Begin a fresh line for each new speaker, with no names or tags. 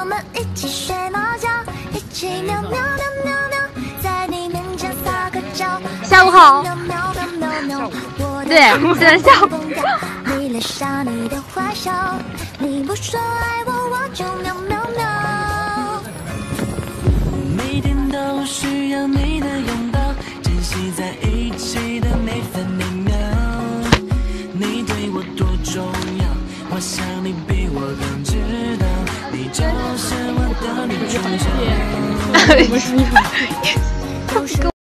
我们一起睡猫觉，一起喵喵喵喵喵，在你面前撒个娇。
下午好。
喵喵喵喵喵，
对，现在下午。
你恋上你的坏笑，你不说爱我，我就喵喵喵。
每天都需要你的拥抱，珍惜在一起的每分每秒。你对我多重要，我想你比我更知道。你就是我的女主角。
不是。